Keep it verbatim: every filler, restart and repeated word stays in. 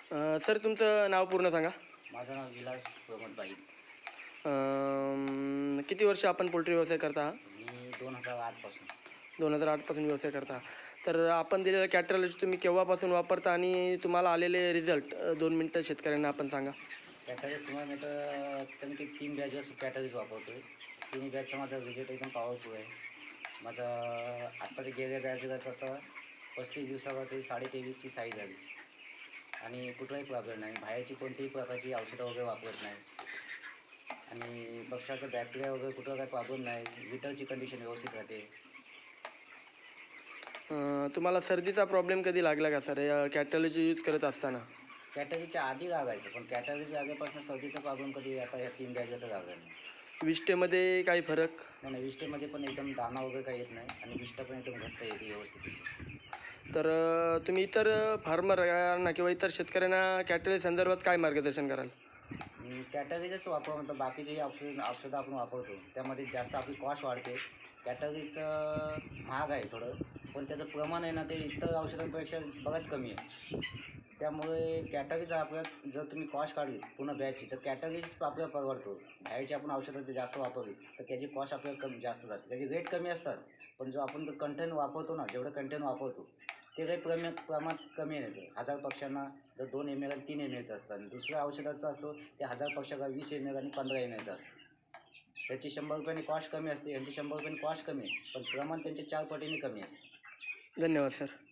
अ, sir तुमचं नाव पूर्ण सांगा. माझं नाव विलास प्रमोद बाई. अं, किती वर्ष आपण पोल्ट्री व्यवसाय करता आहात? मी दोन हजार आठपासून. दोन हजार आठपासून व्यवसाय करता. तर आपण दिलेलं कॅटरॉलॉजी तुम्ही केव्हापासून वापरता आणि तुम्हाला आलेले रिझल्ट दोन मिनटं शेतकऱ्यांना आपण सांगा. कॅटरीजमुळे मी तर कमी कमी तीन बॅचवर कॅटरीज वापरतो आहे. तिन्ही बॅचचा माझा रिझल्ट एकदम पॉवरफुल आहे. माझा आत्ताच्या गेल्या बॅचवरचा आता पस्तीस दिवसावरती साडे तेवीसची साईज झाली आणि कुठलाही प्रॉब्लेम नाही. बाहेरची कोणतीही प्रकारची औषधं वगैरे वापरत नाही आणि पक्ष्याचा बॅक्टेरिया वगैरे कुठं काही प्रॉब्लेम नाही. लिटरची कंडिशन व्यवस्थित राहते. अं, तुम्हाला सर्दीचा प्रॉब्लेम कधी लागला का सर या कॅटरॉलॉजी यूज करत असताना? कॅटरीच्या आधी लागायचं, पण कॅटरीच्या आधीपासून सर्दीचा प्रॉब्लेम कधी आता ह्या तीन बॅचवर तर लागला नाही. विष्टेमध्ये काही फरक? नाही नाही, विष्टेमध्ये पण एकदम दाना वगैरे काही येत नाही आणि विष्टा पण एकदम घट्ट येते व्यवस्थित येते. तर अ, तुम्ही इतर फार्मर यांना किंवा इतर शेतकऱ्यांना कॅटरॉलॉजी संदर्भात काय मार्गदर्शन कराल? कॅटरीजच वापर म्हणतो, बाकीचे जे औषध औषधं आपण वापरतो त्यामध्ये जास्त आपली कॉस्ट वाढते. कॅटरीजचं महाग आहे थोडं, पण त्याचं प्रमाण आहे ना ते इतर औषधांपेक्षा बरंच कमी आहे. त्यामुळे कॅटरीज आपल्याला जर तुम्ही कॉस्ट काढली पूर्ण बॅचची तर कॅटरीज आपल्याला परवडतो. बाहेरची आपण औषधं जर जास्त वापरली तर त्याची कॉस्ट आपल्याला कमी जास्त जाते. त्याचे रेट कमी असतात, पण जो आपण कंटेन वापरतो ना, जेवढं कंटेन वापरतो ते काही प्रमे प्रमाण कमी येण्याचं. हजार पक्ष्यांना जर दोन एम एल आणि तीन एम एलचं असतं आणि दुसऱ्या औषधाचं असतो ते हजार पक्षाला वीस एम एल आणि पंधरा एम एलचं असतं. त्याची शंभर रुपयांनी कॉस्ट कमी असते, यांची शंभर रुपयांनी कॉस्ट कमी आहे, पण प्रमाण त्यांचे चार पटीने कमी असते. धन्यवाद सर.